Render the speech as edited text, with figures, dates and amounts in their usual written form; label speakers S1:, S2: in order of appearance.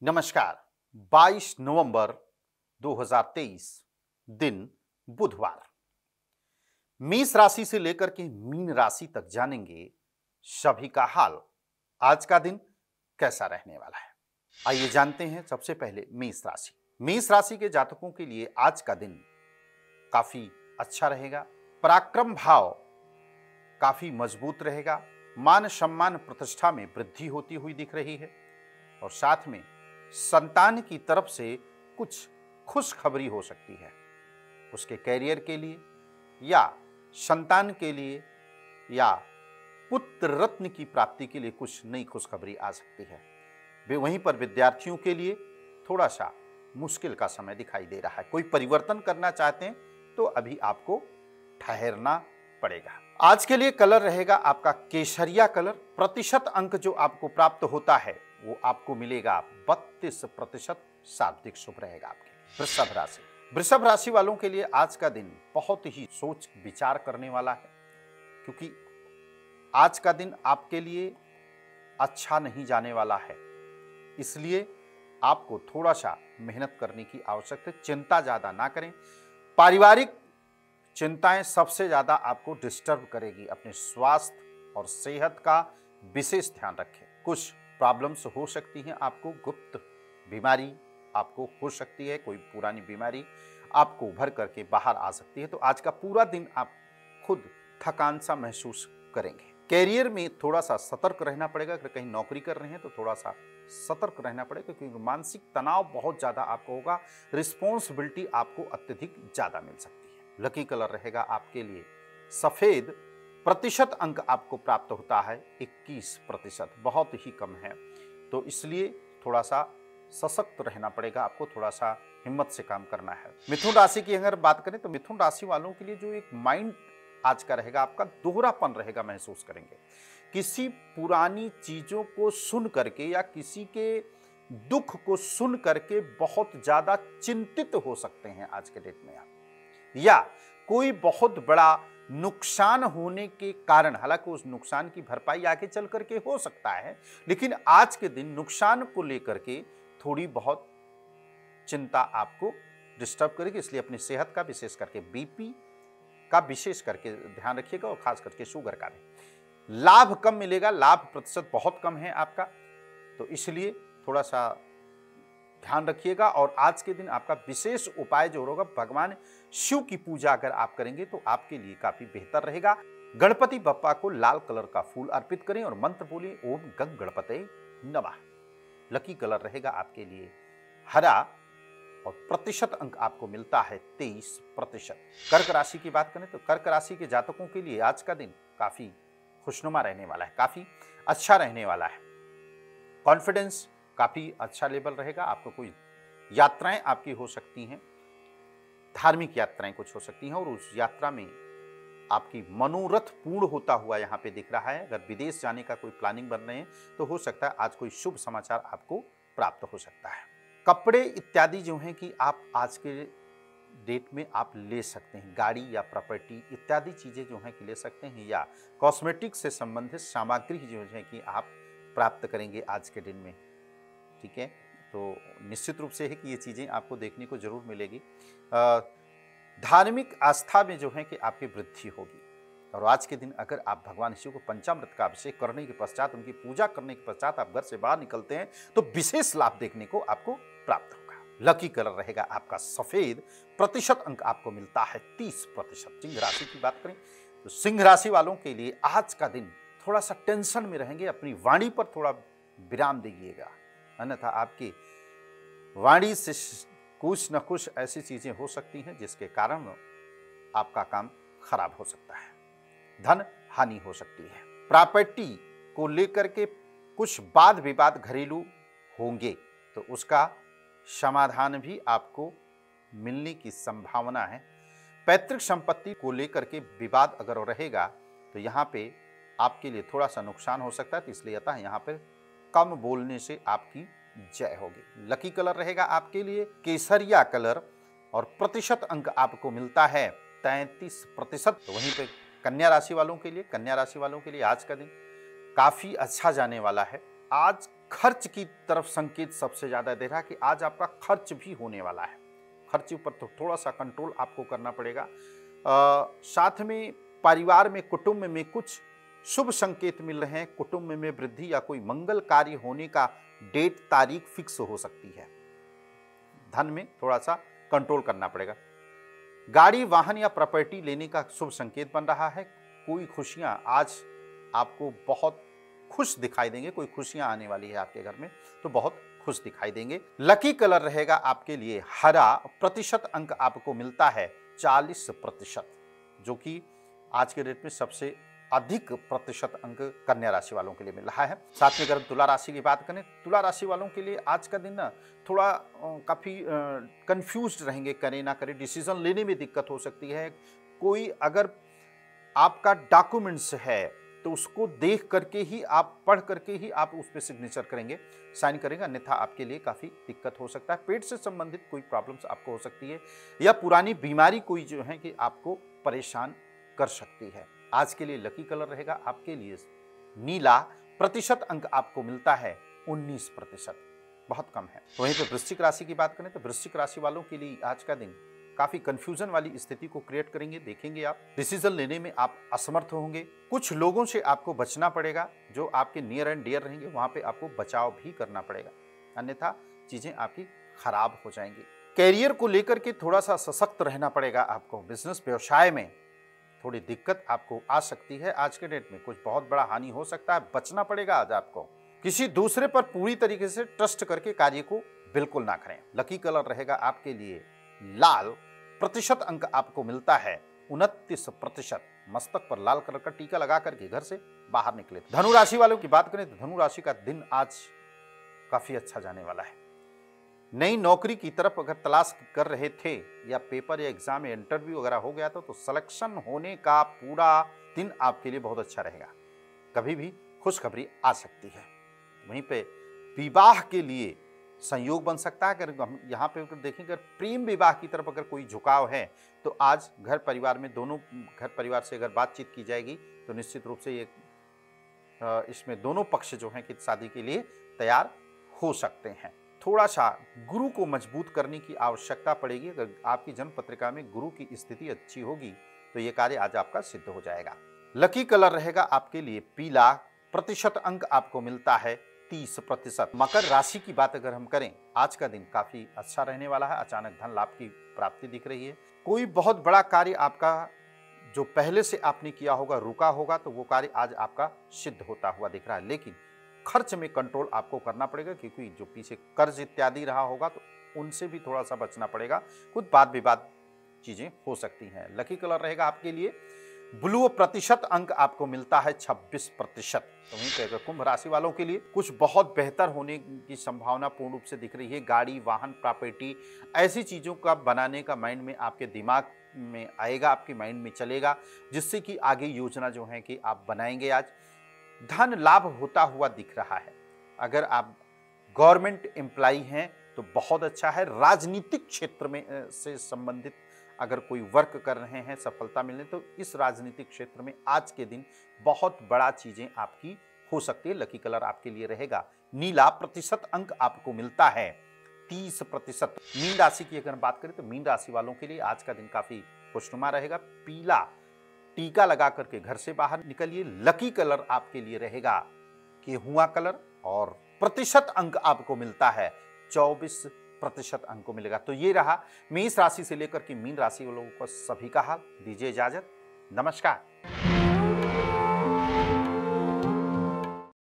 S1: नमस्कार। 22 नवंबर 2023 दिन बुधवार। मेष राशि से लेकर के मीन राशि तक जानेंगे सभी का हाल। आज का दिन कैसा रहने वाला है, आइए जानते हैं। सबसे पहले मेष राशि। मेष राशि के जातकों के लिए आज का दिन काफी अच्छा रहेगा। पराक्रम भाव काफी मजबूत रहेगा। मान सम्मान प्रतिष्ठा में वृद्धि होती हुई दिख रही है और साथ में संतान की तरफ से कुछ खुशखबरी हो सकती है। उसके कैरियर के लिए या संतान के लिए या पुत्र रत्न की प्राप्ति के लिए कुछ नई खुशखबरी आ सकती है। वे वहीं पर विद्यार्थियों के लिए थोड़ा सा मुश्किल का समय दिखाई दे रहा है। कोई परिवर्तन करना चाहते हैं तो अभी आपको ठहरना पड़ेगा। आज के लिए कलर रहेगा आपका केसरिया कलर। प्रतिशत अंक जो आपको प्राप्त होता है वो आपको मिलेगा 32%। शाब्दिक शुभ रहेगा आपके लिए। वृषभ राशि। वृषभ राशि वालों के लिए आज का दिन बहुत ही सोच विचार करने वाला है, क्योंकि आज का दिन आपके लिए अच्छा नहीं जाने वाला है। इसलिए आपको थोड़ा सा मेहनत करने की आवश्यकता है। चिंता ज्यादा ना करें। पारिवारिक चिंताएं सबसे ज्यादा आपको डिस्टर्ब करेगी। अपने स्वास्थ्य और सेहत का विशेष ध्यान रखें। कुछ प्रॉब्लम्स हो सकती हैं आपको। गुप्त बीमारी आपको हो सकती है। कोई पुरानी बीमारी आपको उभर करके बाहर आ सकती है। तो आज का पूरा दिन आप खुद थकान सा महसूस करेंगे। कैरियर में थोड़ा सा सतर्क रहना पड़ेगा। अगर कहीं नौकरी कर रहे हैं तो थोड़ा सा सतर्क रहना पड़ेगा, क्योंकि मानसिक तनाव बहुत ज्यादा आपको होगा। रिस्पॉन्सिबिलिटी आपको अत्यधिक ज्यादा मिल सकती है। लकी कलर रहेगा आपके लिए सफेद। प्रतिशत अंक आपको प्राप्त होता है 21%, बहुत ही कम है। तो इसलिए थोड़ा सा सशक्त रहना पड़ेगा आपको। थोड़ा सा हिम्मत से काम करना है। मिथुन राशि की अगर बात करें तो मिथुन राशि वालों के लिए जो एक माइंड आज का रहेगा आपका दोहरापन रहेगा, महसूस करेंगे। किसी पुरानी चीजों को सुन करके या किसी के दुख को सुन करके बहुत ज्यादा चिंतित हो सकते हैं आज के डेट में आप, या कोई बहुत बड़ा नुकसान होने के कारण, हालांकि उस नुकसान की भरपाई आगे चल करके हो सकता है, लेकिन आज के दिन नुकसान को लेकर के थोड़ी बहुत चिंता आपको डिस्टर्ब करेगी। इसलिए अपनी सेहत का, विशेष करके बीपी का विशेष करके ध्यान रखिएगा और खास करके शुगर का भी। लाभ कम मिलेगा। लाभ प्रतिशत बहुत कम है आपका, तो इसलिए थोड़ा सा ध्यान रखिएगा। और आज के दिन आपका विशेष उपाय जो होगा, भगवान शिव की पूजा अगर आप करेंगे तो आपके लिए काफी बेहतर रहेगा। गणपति बप्पा को लाल कलर का फूल अर्पित करें और मंत्र बोलिए ओम गंग गणपते नमः। लकी कलर रहेगा आपके लिए हरा और प्रतिशत अंक आपको मिलता है 23%। कर्क राशि की बात करें तो कर्क राशि के जातकों के लिए आज का दिन काफी खुशनुमा रहने वाला है, काफी अच्छा रहने वाला है। कॉन्फिडेंस काफी अच्छा लेवल रहेगा। आपको कोई यात्राएं आपकी हो सकती हैं, धार्मिक यात्राएं कुछ हो सकती हैं, और उस यात्रा में आपकी मनोरथ पूर्ण होता हुआ यहाँ पे दिख रहा है। अगर विदेश जाने का कोई प्लानिंग बन रहे हैं तो हो सकता है आज कोई शुभ समाचार आपको प्राप्त हो सकता है। कपड़े इत्यादि जो हैं कि आप आज के डेट में आप ले सकते हैं। गाड़ी या प्रॉपर्टी इत्यादि चीजें जो हैं कि ले सकते हैं, या कॉस्मेटिक से संबंधित सामग्री जो है कि आप प्राप्त करेंगे आज के दिन में। ठीक है, तो निश्चित रूप से है कि ये चीजें आपको देखने को जरूर मिलेगी। धार्मिक आस्था में जो है कि आपकी वृद्धि होगी। और आज के दिन अगर आप भगवान शिव को पंचामृत का अभिषेक करने के पश्चात, उनकी पूजा करने के पश्चात आप घर से बाहर निकलते हैं तो विशेष लाभ देखने को आपको प्राप्त होगा। लकी कलर रहेगा आपका सफेद। प्रतिशत अंक आपको मिलता है 30%। सिंह राशि की बात करें तो सिंह राशि वालों के लिए आज का दिन थोड़ा सा टेंशन में रहेंगे। अपनी वाणी पर थोड़ा विराम दीजिएगा, अन्यथा आपकी वाणी से कुछ न कुछ ऐसी चीजें हो सकती हैं जिसके कारण आपका काम खराब हो सकता है। धन हानि हो सकती है। प्रॉपर्टी को लेकर के कुछ वाद विवाद घरेलू होंगे, तो उसका समाधान भी आपको मिलने की संभावना है। पैतृक संपत्ति को लेकर के विवाद अगर रहेगा तो यहाँ पे आपके लिए थोड़ा सा नुकसान हो सकता है, तो इसलिए अतः यहाँ पे कम बोलने से आपकी जय होगी। लकी कलर रहेगा आपके लिए केसरिया कलर और प्रतिशत अंक आपको मिलता है 33%। तो वहीं पे कन्या राशि वालों के लिए आज का दिन काफी अच्छा जाने वाला है। आज खर्च की तरफ संकेत सबसे ज्यादा दे रहा है कि आज आपका खर्च भी होने वाला है। खर्च पर तो थोड़ा सा कंट्रोल आपको करना पड़ेगा। साथ में परिवार में, कुटुंब में कुछ शुभ संकेत मिल रहे हैं। कुटुंब में वृद्धि या कोई मंगल कार्य होने का डेट तारीख फिक्स हो सकती है। धन में थोड़ा सा कंट्रोल करना पड़ेगा। गाड़ी, वाहन या प्रॉपर्टी लेने का शुभ संकेत बन रहा है। कोई खुशियां आज आपको बहुत खुश दिखाई देंगे। कोई खुशियां आने वाली है आपके घर में, तो बहुत खुश दिखाई देंगे। लकी कलर रहेगा आपके लिए हरा। प्रतिशत अंक आपको मिलता है 40%, जो कि आज के डेट में सबसे अधिक प्रतिशत अंक कन्या राशि वालों के लिए मिल रहा है। साथ में अगर तुला राशि की बात करें, तुला राशि वालों के लिए आज का दिन ना थोड़ा काफी कंफ्यूज्ड रहेंगे, करें ना करें, डिसीजन लेने में दिक्कत हो सकती है। कोई अगर आपका डॉक्यूमेंट्स है तो उसको देख करके ही आप, पढ़ करके ही आप उस पर सिग्नेचर करेंगे, साइन करेंगे, अन्यथा आपके लिए काफ़ी दिक्कत हो सकता है। पेट से संबंधित कोई प्रॉब्लम्स आपको हो सकती है, या पुरानी बीमारी कोई जो है कि आपको परेशान कर सकती है। आज के लिए लकी कलर रहेगा आपके लिए नीला। प्रतिशत अंक आपको मिलता है 19%, बहुत कम है। वहीं पर वृश्चिक राशि की बात करें तो वृश्चिक राशि वालों के लिए आज का दिन काफी कंफ्यूजन वाली स्थिति को क्रिएट करेंगे। देखेंगे आप डिसीजन लेने में आप असमर्थ होंगे। कुछ लोगों से आपको बचना पड़ेगा, जो आपके नियर एंड डियर रहेंगे, वहां पे आपको बचाव भी करना पड़ेगा, अन्यथा चीजें आपकी खराब हो जाएंगी। कैरियर को लेकर के थोड़ा सा सशक्त रहना पड़ेगा आपको। बिजनेस, व्यवसाय में थोड़ी दिक्कत आपको आ सकती है। आज के डेट में कुछ बहुत बड़ा हानि हो सकता है, बचना पड़ेगा आज आपको। किसी दूसरे पर पूरी तरीके से ट्रस्ट करके कार्य को बिल्कुल ना करें। लकी कलर रहेगा आपके लिए लाल। प्रतिशत अंक आपको मिलता है 29%। मस्तक पर लाल कलर का टीका लगा करके घर से बाहर निकले। धनु राशि वालों की बात करें तो धनु राशि का दिन आज काफी अच्छा जाने वाला है। नई नौकरी की तरफ अगर तलाश कर रहे थे, या पेपर या एग्जाम या इंटरव्यू वगैरह हो गया तो सिलेक्शन होने का पूरा दिन आपके लिए बहुत अच्छा रहेगा। कभी भी खुशखबरी आ सकती है। वहीं पे विवाह के लिए संयोग बन सकता है। अगर हम यहाँ पे देखें, अगर प्रेम विवाह की तरफ अगर कोई झुकाव है तो आज घर परिवार में, दोनों घर परिवार से अगर बातचीत की जाएगी तो निश्चित रूप से ये इसमें दोनों पक्ष जो हैं कि शादी के लिए तैयार हो सकते हैं। थोड़ा सा गुरु को मजबूत करने की आवश्यकता पड़ेगी। अगर आपकी जन्म पत्रिका में गुरु की स्थिति अच्छी होगी तो ये कार्य आज आपका सिद्ध हो जाएगा। लकी कलर रहेगा आपके लिए पीला। प्रतिशत अंक आपको मिलता है 30%। मकर राशि की बात अगर हम करें, आज का दिन काफी अच्छा रहने वाला है। अचानक धन लाभ की प्राप्ति दिख रही है। कोई बहुत बड़ा कार्य आपका जो पहले से आपने किया होगा, रुका होगा, तो वो कार्य आज आपका सिद्ध होता हुआ दिख रहा है। लेकिन खर्च में कंट्रोल आपको करना पड़ेगा, क्योंकि जो पीछे कर्ज इत्यादि रहा होगा तो उनसे भी थोड़ा सा बचना पड़ेगा। कुछ वाद विवाद चीजें हो सकती हैं। लकी कलर रहेगा आपके लिए ब्लू। प्रतिशत अंक आपको मिलता है 26%। तो वहीं पे कुंभ राशि वालों के लिए कुछ बहुत बेहतर होने की संभावना पूर्ण रूप से दिख रही है। गाड़ी, वाहन, प्रॉपर्टी, ऐसी चीजों का बनाने का माइंड में आपके दिमाग में आएगा, आपके माइंड में चलेगा, जिससे कि आगे योजना जो है कि आप बनाएंगे। आज धन लाभ होता हुआ दिख रहा है। अगर आप गवर्नमेंट एम्प्लॉई हैं तो बहुत अच्छा है। राजनीतिक क्षेत्र में से संबंधित अगर कोई वर्क कर रहे हैं, सफलता मिलने, तो इस राजनीतिक क्षेत्र में आज के दिन बहुत बड़ा चीजें आपकी हो सकती है। लकी कलर आपके लिए रहेगा नीला। प्रतिशत अंक आपको मिलता है 30%। मीन राशि की अगर बात करें तो मीन राशि वालों के लिए आज का दिन काफी खुशनुमा रहेगा। पीला टीका लगा करके घर से बाहर निकलिए। लकी कलर आपके लिए रहेगा गेहुआ कलर, और प्रतिशत अंक आपको मिलता है 24% अंक को मिलेगा। तो ये रहा मेष राशि से लेकर के मीन राशि वालों को सभी का हाल। दीजिए इजाजत, नमस्कार।